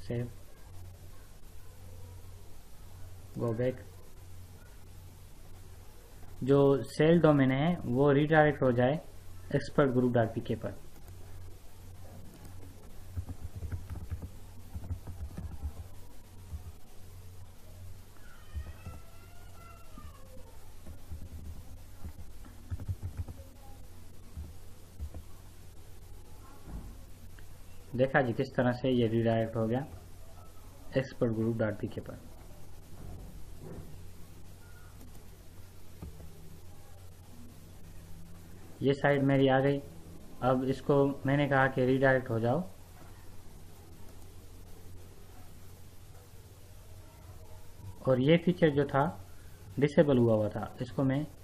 Save, go back. जो sale domain है वो रीडायरेक्ट हो जाए एक्सपर्ट ग्रुप डॉट पीके पर। देखा जी किस तरह से ये रीडायरेक्ट हो गया एक्सपर्ट ग्रुप डॉट पीके पर। ये साइड मेरी आ गई। अब इसको मैंने कहा कि रीडायरेक्ट हो जाओ, और ये फीचर जो था डिसेबल हुआ था, इसको मैं